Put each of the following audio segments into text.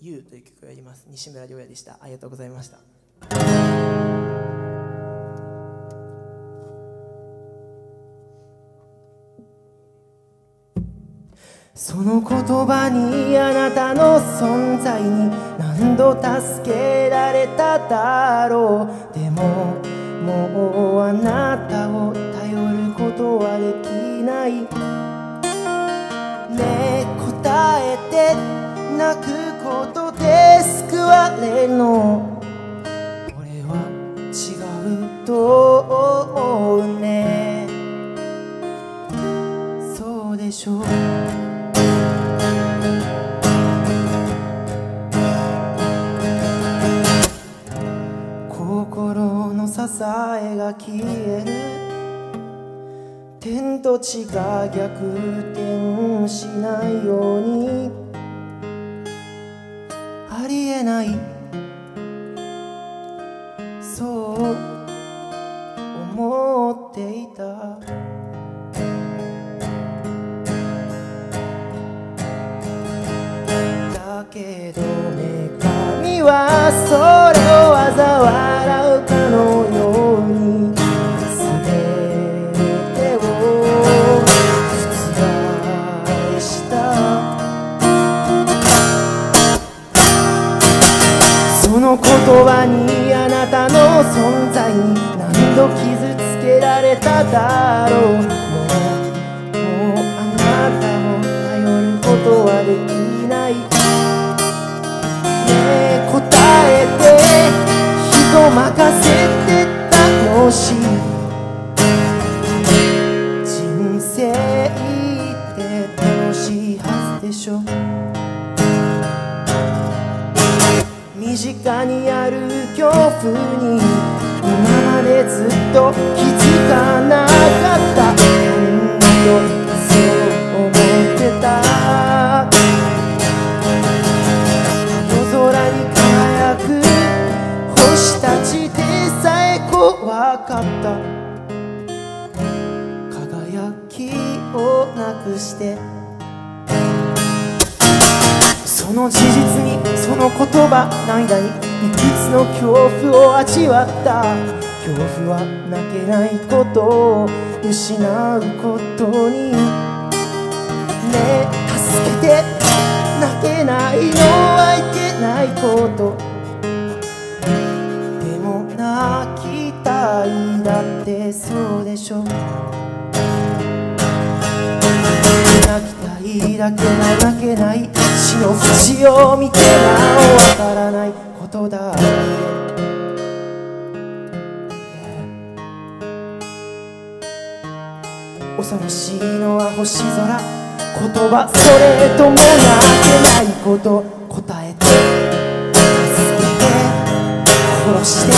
You という曲をやります。西村亮也でした。ありがとうございました。その言葉にあなたの存在に何度助けられただろう。でももうあなたを頼ることはできない。ねえ答えて泣くことで救われるの。俺は違うと思うね。そうでしょう。心の支えが消える。天と地が逆転しないように。ありえない、そう思っていた。だけど女神はそれを嘲笑うかのように全てを覆した。その言葉にあなたの存在に何度傷つけられただろう。もうあなたを頼ることはできない。答えて人任せて楽しい人生って楽しいはずでしょ。身近にある恐怖に今までずっと気づかなかった。何度そう思ってた。夜空に輝く星たちでさえ怖かった。輝きをなくしてその事実にその言葉の間にいくつの恐怖を味わった。恐怖は泣けないことを失うことに。ねえ助けて泣けないのはいけないこと。でも泣きたいだってそうでしょ。泣きたいだけが泣けない。死の淵を見てなおわからないことだ。恐ろしいのは星空。言葉それとも泣けないこと。答えて助けて殺して。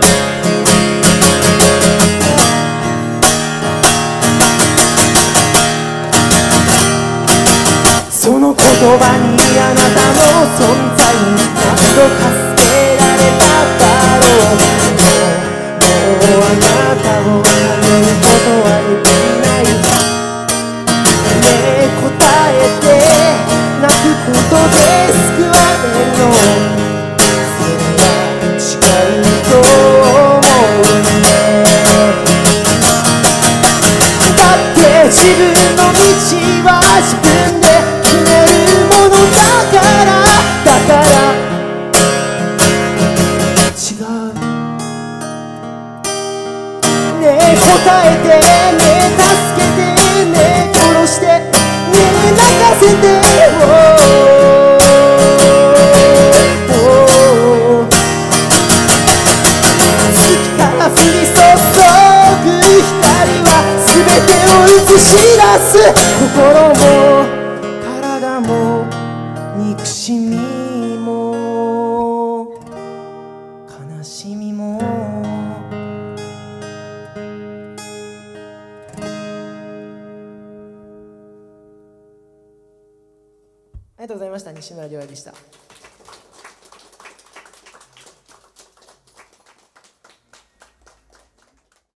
その言葉にあなたの存在に何度助けられただろう。もうあなたを頼ることはできない。ねえ答えて泣くことで救われるの。それは違うと思うね。だって自分の道は自分でだから違う。ねえ答えてねえ助けてねえ殺してねえ泣かせて月から降り注ぐ光は全てを映し出す。心も体も憎しみも悲しみも。ありがとうございました。西村亮也でした。